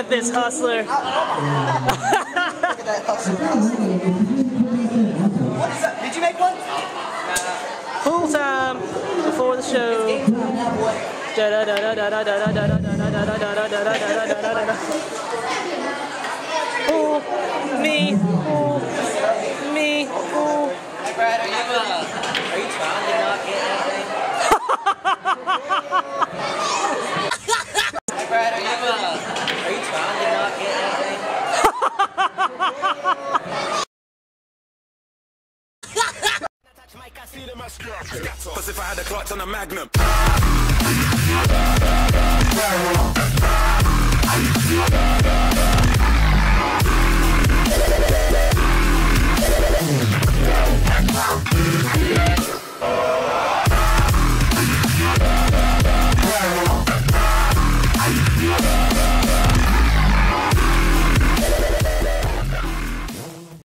at this hustler. Look at that hustler. What is that? Did you make one? Pool time before the show. Ooh, me, ooh, me, ooh. Hey Brad, are you trying to not get anything? Hey Brad, are you trying to not get anything? As if I had a clutch on a magnum.